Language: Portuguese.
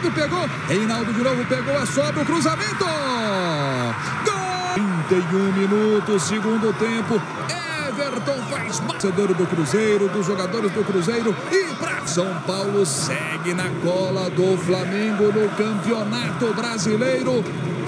Reinaldo pegou. Reinaldo de novo pegou a sobra, o cruzamento. Gol! 31 minutos, segundo tempo. Everton faz vencedor do Cruzeiro, dos jogadores do Cruzeiro. E para São Paulo segue na cola do Flamengo no Campeonato Brasileiro.